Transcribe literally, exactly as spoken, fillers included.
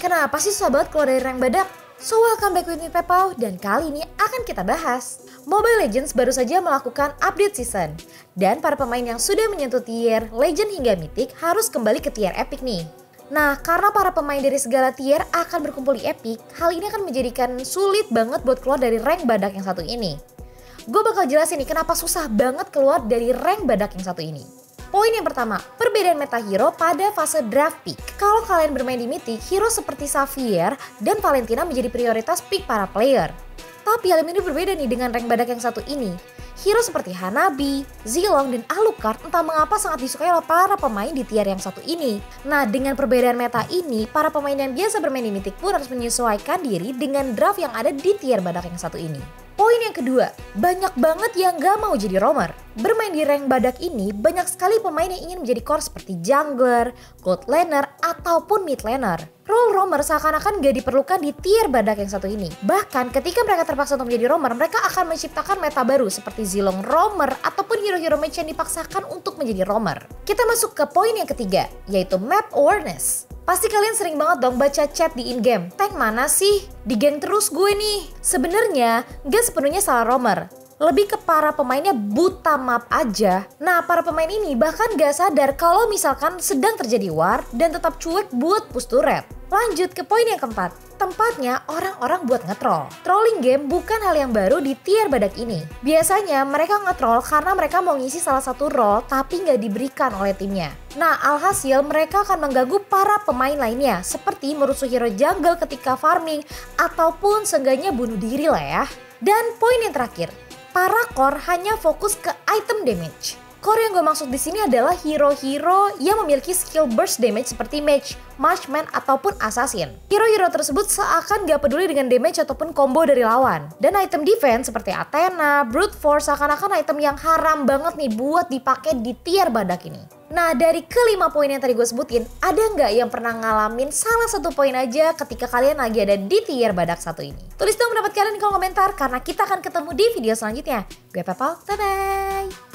Kenapa sih susah banget keluar dari rank badak? So welcome back with me Pepau, dan kali ini akan kita bahas Mobile Legends baru saja melakukan update season, dan para pemain yang sudah menyentuh tier Legend hingga Mythic harus kembali ke tier Epic nih. Nah, karena para pemain dari segala tier akan berkumpul di Epic, hal ini akan menjadikan sulit banget buat keluar dari rank badak yang satu ini. Gue bakal jelasin nih kenapa susah banget keluar dari rank badak yang satu ini. Poin yang pertama, perbedaan meta hero pada fase draft pick. Kalau kalian bermain di Mythic, hero seperti Xavier dan Valentina menjadi prioritas pick para player. Tapi hal ini berbeda nih dengan rank badak yang satu ini. Hero seperti Hanabi, Zilong, dan Alucard entah mengapa sangat disukai oleh para pemain di tier yang satu ini. Nah, dengan perbedaan meta ini, para pemain yang biasa bermain di Mythic pun harus menyesuaikan diri dengan draft yang ada di tier badak yang satu ini. Poin yang kedua, banyak banget yang gak mau jadi roamer. Bermain di rank badak ini, banyak sekali pemain yang ingin menjadi core seperti jungler, gold laner, ataupun mid laner. Role roamer seakan-akan gak diperlukan di tier badak yang satu ini. Bahkan ketika mereka terpaksa untuk menjadi roamer, mereka akan menciptakan meta baru seperti Zilong roamer ataupun hero-hero match yang dipaksakan untuk menjadi roamer. Kita masuk ke poin yang ketiga, yaitu map awareness. Pasti kalian sering banget dong baca chat di in-game. Tank mana sih? Di geng terus gue nih. Sebenarnya gak sepenuhnya salah roamer. Lebih ke para pemainnya buta map aja. Nah, para pemain ini bahkan gak sadar kalau misalkan sedang terjadi war dan tetap cuek buat push turret. Lanjut ke poin yang keempat, tempatnya orang-orang buat nge-troll. Trolling game bukan hal yang baru di tier badak ini. Biasanya mereka nge-troll karena mereka mau ngisi salah satu role tapi nggak diberikan oleh timnya. Nah, alhasil mereka akan mengganggu para pemain lainnya seperti merusuh hero jungle ketika farming ataupun seenggaknya bunuh diri lah ya. Dan poin yang terakhir, para core hanya fokus ke item damage. Core yang gue maksud di sini adalah hero-hero yang memiliki skill burst damage seperti mage, marksman, ataupun assassin. Hero-hero tersebut seakan gak peduli dengan damage ataupun combo dari lawan. Dan item defense seperti Athena, Brute Force seakan-akan item yang haram banget nih buat dipakai di tier badak ini. Nah, dari kelima poin yang tadi gue sebutin, ada nggak yang pernah ngalamin salah satu poin aja ketika kalian lagi ada di tier badak satu ini? Tulis dong pendapat kalian di kolom komentar karena kita akan ketemu di video selanjutnya. Gue Pepau, bye-bye!